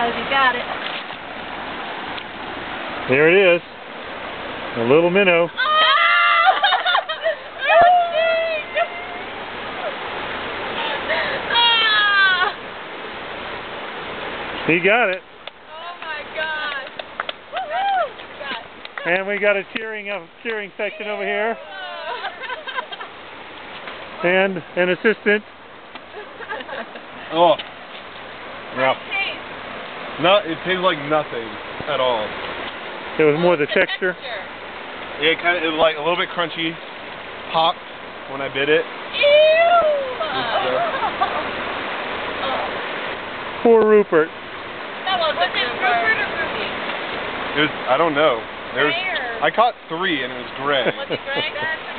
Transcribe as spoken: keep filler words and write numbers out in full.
knows he got it. There it is. A little minnow. Oh! He got it. Oh my gosh. Woohoo! And we got a cheering uh, cheering section over here. And an assistant. Oh. Yeah. No, it tastes like nothing at all. It was more the texture. Yeah, it kind of it was like a little bit crunchy, popped when I bit it. Ew! Poor Rupert. That wasn't was it Rupert or Ruby? It was, I don't know. There was, Gray or- I caught three and it was gray. Was it gray?